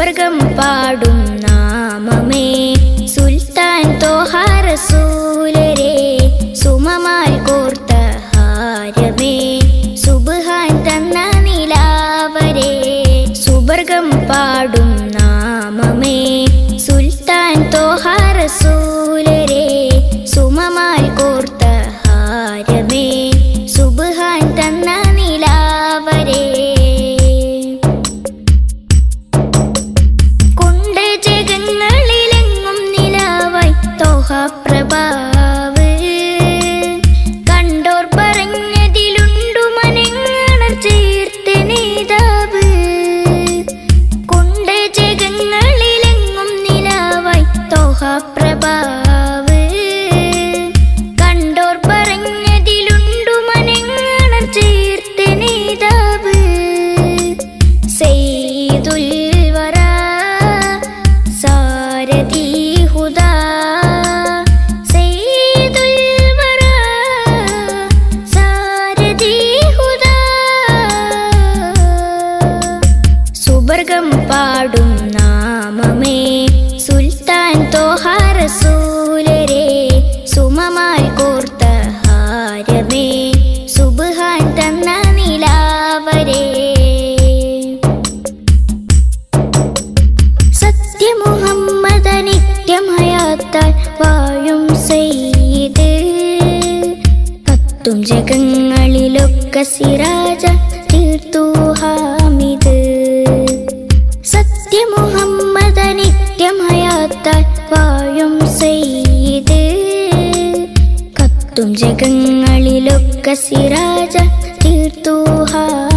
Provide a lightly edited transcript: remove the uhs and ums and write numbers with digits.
സുബർഗം പാടും നാമമേ സുൽത്താൻ തോഹ റസൂലരേ സുമമാൽ കോർത്ത ഹാരമേ സുബ്ഹാൻ തന്ന നിലാവരേ സുബർഗം പാടും നാമമേ സുൽത്താൻ തോഹ റസൂലരേ സുമമാൽ കോർത്ത ഹാരമേ സുബ്ഹാൻ തന്ന നിലാവരേ കൊണ്ട് ജഗങ്ങളിലെങ്ങും നിലാവായി തോഹ പ്രഭാവ് കണ്ടോർ പറഞ്ഞതിലുണ്ടു മനങ്ങൾ ചേർത്ത് നേതാവ് കൊണ്ട് ജഗങ്ങളിലെങ്ങും നിലാവായി തോഹ പ്രഭാവ് കണ്ടോർ പറഞ്ഞതിലുണ്ടു മനങ്ങൾ ചേർത്ത് നേതാവ് സയ്യിദുൽ വറാ സാരഥി ഹുദാ സയ്യിദുൽ വറാ സാരഥി ഹുദാ സുബർഗം പാടും നാമമേ സുൽത്താൻ തോഹ റസൂലരേ സുമമാൽ കോർത്ത ഹാരമേ സുബ്ഹാൻ തന്ന നിലാവരേ സത്യമുഹമ്മദ നിത്യം ഹയാത്താൽ വാഴും സയ്യിദ് കത്തും ജഗങ്ങളിലൊക്കെ സിറാജ തീർത്തു ഹാമിദ് സത്യമുഹമ്മദ നിത്യം ഹയാത്താൽ വാഴും സയ്യിദ് കത്തും ജഗങ്ങളിലൊക്കെ സിറാജ തീർത്തു ഹാമിദ്